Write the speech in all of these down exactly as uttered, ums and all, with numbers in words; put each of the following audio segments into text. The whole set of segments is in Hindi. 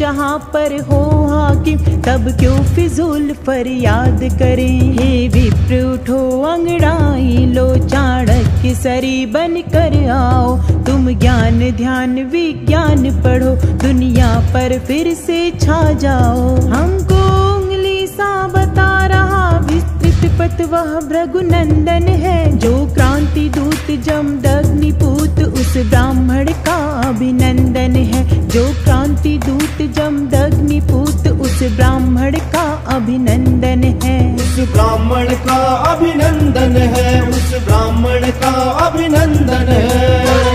जहाँ पर हो हाकिम, तब क्यों फिजूल फरियाद करें। हे विप्र उठो अंगड़ाई लो, चाणक्य सरी बन कर आओ। तुम ज्ञान ध्यान विज्ञान पढ़ो, दुनिया पर फिर से छा जाओ। हमको उंगली सा बता रहा विस्तृत पथ वह भृगुनंदन है, जो क्रांति दूत जमदग्निपुत उस ब्राह्मण का अभिनंदन है। जो क्रांति दूत जमदग्निपुत उस ब्राह्मण का अभिनंदन है। उस ब्राह्मण का अभिनंदन है, उस ब्राह्मण का अभिनंदन है।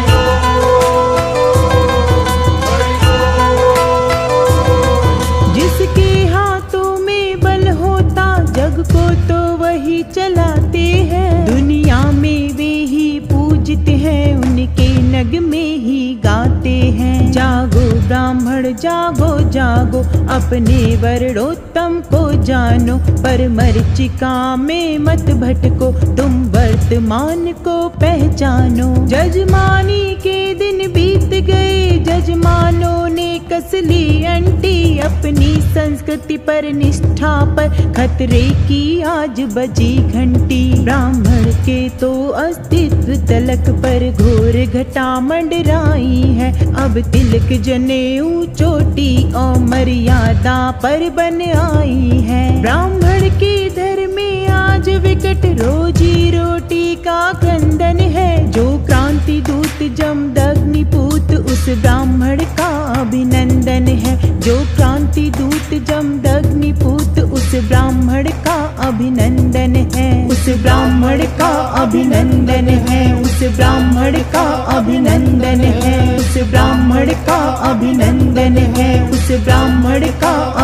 जिसके हाथों में बल होता जग को तो वही चलाते हैं, दुनिया में वे ही पूजते हैं, उनके नग में ही गाते हैं। जागो ब्राह्मण जागो जागो, अपने वर्णोत्तम को जानो, पर मरीचिका में मत भटको, तुम वर्तमान को पहचानो। जजमानी के दिन बीत गए, जजमानों ने कस ली अंटी, अपनी संस्कृति पर निष्ठा पर खतरे की आज बजी घंटी। ब्राह्मण के तो अस्तित्व तलक पर घोर घटा मंडराई है, अब तिलक जनेऊ चोटी और मर्यादा पर बन आई है। ब्राह्मण के धर्म में आज विकट रोजी रोटी का क्रंदन है, जो क्रांति दूत जमदग्निपुत उस ब्राह्मण का अभिनंदन है। जो क्रांति दूत जमदग्निपुत उस ब्राह्मण का अभिनंदन है। उस ब्राह्मण का अभिनंदन है, उस ब्राह्मण का अभिनंदन है, उस ब्राह्मण का अभिनंदन है, उस ब्राह्मण का